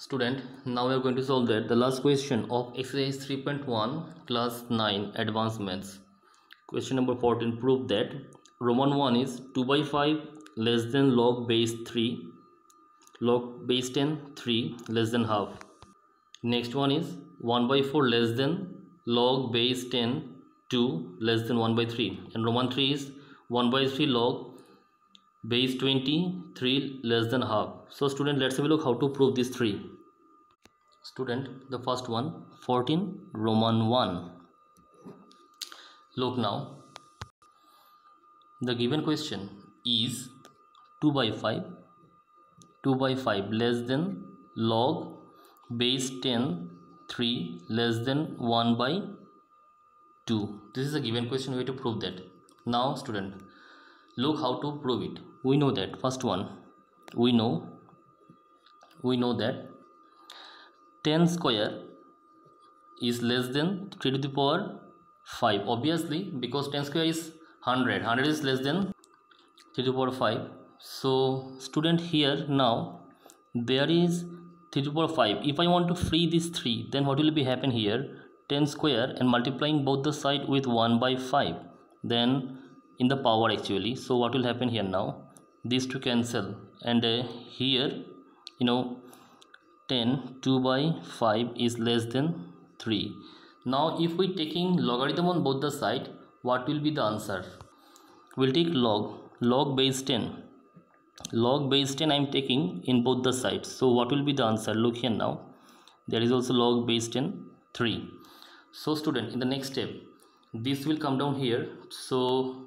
Student, now we are going to solve that the last question of exercise 3.1 class 9 advancements. Question number 14, prove that Roman 1 is 2 by 5 less than log base 3, log base 10 3 less than half. Next one is 1 by 4 less than log base 10 2 less than 1 by 3, and Roman 3 is 1 by 3 log base 20 3 less than half. So student, let's have a look how to prove these three. Student, the first one, 14 Roman 1. Look now, the given question is 2 by 5 less than log base 10 3 less than 1 by 2. This is a given question. We have to prove that. Now student, look how to prove it. We know that first one, we know that 10 square is less than 3 to the power 5, obviously, because 10 square is 100 is less than 3 to the power 5. So student, here now there is 3 to the power 5. If I want to free this 3, then what will be happen here? 10 square and multiplying both the side with 1 by 5, then in the power actually. So what will happen here now? These two cancel, and here 10 2 by 5 is less than 3. Now if we taking logarithm on both the side, what will be the answer? We'll take log base 10. Log base 10 I am taking in both the sides. So what will be the answer? Look here now, there is also log base 10 3. So student, in the next step this will come down here. So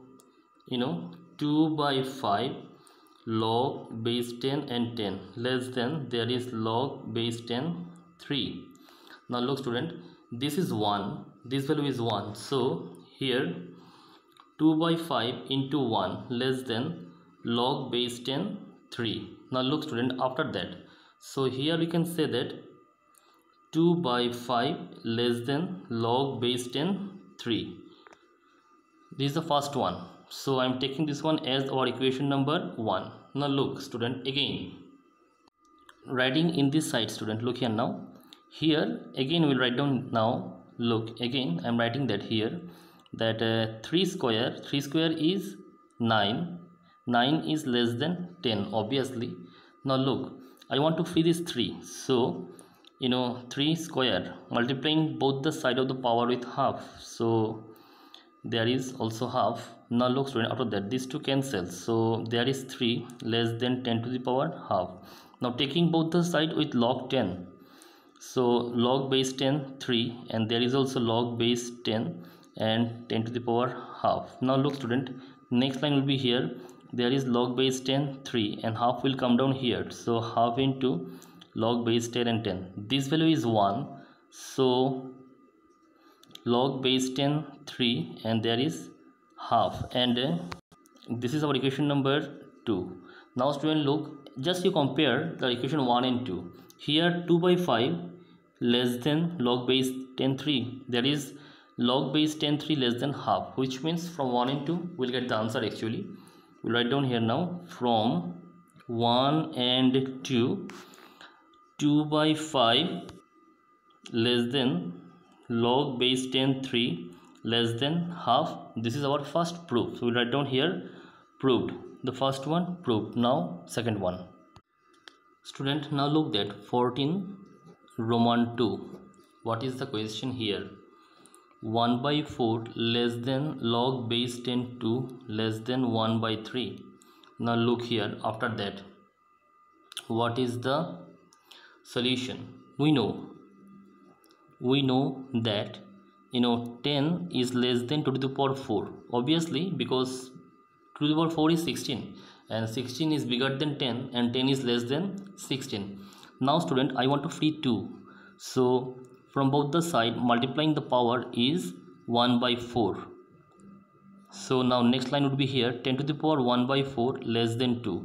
2 by 5 log base 10 and 10 less than, there is log base 10 3. Now look student, this is 1, this value is 1. So here 2 by 5 into 1 less than log base 10 3. Now look student, after that, so here we can say that 2 by 5 less than log base 10 3. This is the first one. So I am taking this one as our equation number 1. Now look student, again writing in this side student, look here now, here again we'll write down now. Look again, I am writing that here that 3 square is 9 is less than 10, obviously. Now look, I want to free this 3, so 3 square multiplying both the side of the power with half, so there is also half. Now look student, after that these two cancel, so there is 3 less than 10 to the power half. Now taking both the side with log 10, so log base 10 3, and there is also log base 10 and 10 to the power half. Now look student, next line will be here, there is log base 10 3 and half will come down here, so half into log base 10 and 10. This value is 1, so log base 10 3 and there is half, and this is our equation number 2. Now student, look, just you compare the equation 1 and 2. Here 2 by 5 less than log base 10 3, there is log base 10 3 less than half, which means from 1 and 2 we'll get the answer actually. We'll write down here now, from 1 and 2 by 5 less than log base 10 3 less than half. This is our first proof, so we'll write down here proved. The first one proved. Now second one student, now look that 14 Roman 2. What is the question here? 1 by 4 less than log base 10 2 less than 1 by 3. Now look here, after that what is the solution? We know that 10 is less than 2 to the power 4, obviously, because 2 to the power 4 is 16 and 16 is bigger than 10 and 10 is less than 16. Now student, I want to free 2, so from both the side multiplying the power is 1 by 4. So now next line would be here, 10 to the power 1 by 4 less than 2.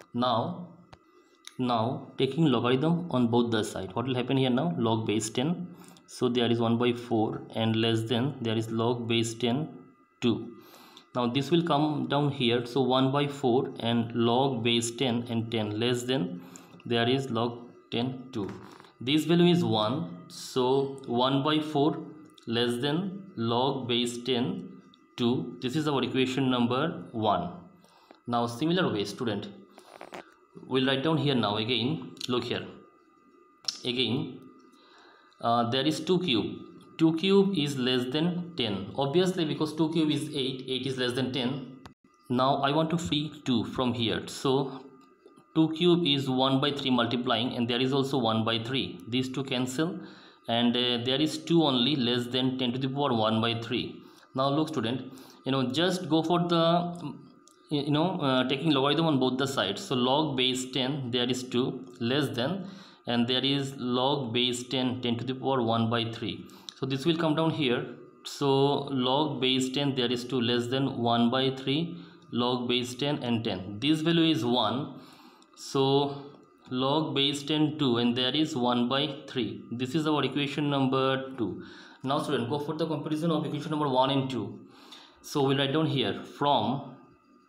Now taking logarithm on both the side, what will happen here now? Log base 10, so there is 1 by 4 and less than, there is log base 10 2. Now this will come down here, so 1 by 4 and log base 10 and 10 less than, there is log 10 2. This value is 1, so 1 by 4 less than log base 10 2. This is our equation number 1. Now similar way, student, we'll write down here now. Again, look here. Again, there is 2 cube. 2 cube is less than 10, obviously, because 2 cube is 8. 8 is less than 10. Now I want to free 2 from here, so 2 cube is 1 by 3 multiplying, and there is also 1 by 3. These two cancel, and there is 2 only less than 10 to the power 1 by 3. Now look, student, just go for the taking logarithm on both the sides. So log base 10, there is 2 less than, and there is log base 10 10 to the power 1 by 3. So this will come down here. So log base 10, there is 2 less than 1 by 3, log base 10 and 10. This value is 1. So log base 10 2, and there is 1 by 3. This is our equation number 2. Now student, go for the comparison of equation number 1 and 2. So we'll write down here from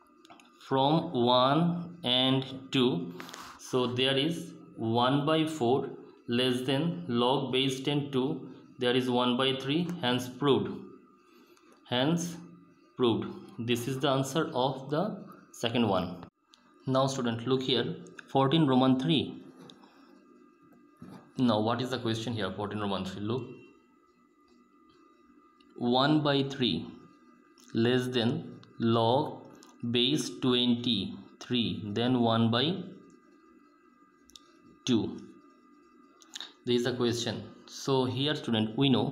1 and 2. So there is 1 by 4 less than log base 10 2. There is 1 by 3. Hence proved. This is the answer of the second one. Now student, look here, 14 Roman 3. Now what is the question here? 14 Roman 3, look, 1 by 3 less than log base 23, then 1 by 2. This is the question. So here student, we know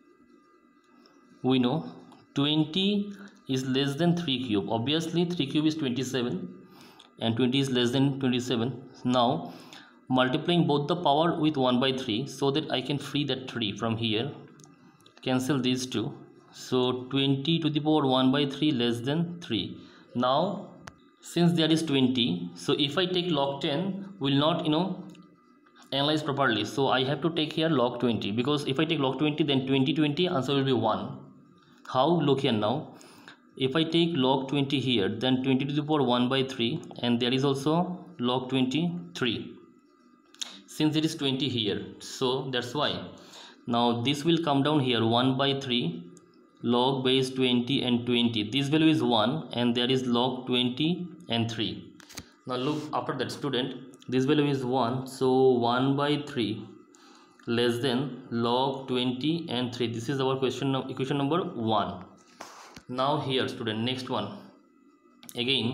20 is less than 3 cube. Obviously 3 cube is 27, and 20 is less than 27. Now multiplying both the power with 1 by 3, so that I can free that 3 from here, cancel these two. So 20 to the power 1 by 3 less than 3. Now since there is 20, so if I take log 10, will not analyze properly. So I have to take here log 20, because if I take log 20, then 20 answer will be 1. How? Look here now. If I take log 20 here, then 20 to the power 1 by 3, and there is also log 23. Since there is 20 here, so that's why. Now this will come down here, 1 by 3 log base 20 and 20. This value is 1, and there is log 20 and 3. Now look, after that student, this value is 1, so 1 by 3 less than log 20 and 3. This is our equation number 1. Now here student, next one. Again,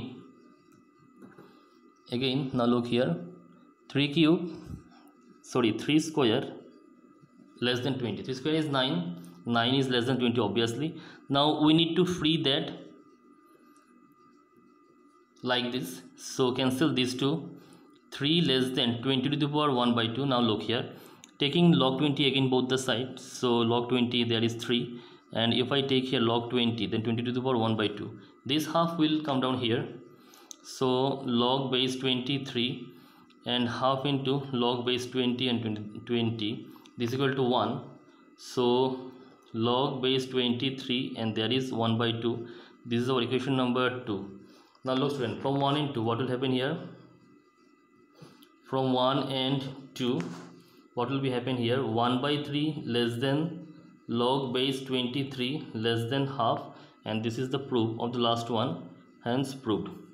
now look here, 3 square less than 20. 3 square is 9. 9 is less than 20, obviously. Now we need to free that like this. So cancel these two. 3 less than 20 to the power 1 by 2. Now look here, taking log 20 again both the sides. So log 20, there is 3, and if I take here log 20, then 20 to the power 1 by 2. This half will come down here. So log base 23 and half into log base 20 and 20. This is equal to 1. So log base 23, and there is 1 by 2. This is our equation number 2. Now look student, from 1 and 2, what will happen here? From 1 and 2, what will be happen here? 1 by 3 less than log base 23 less than half, and this is the proof of the last one, hence proved.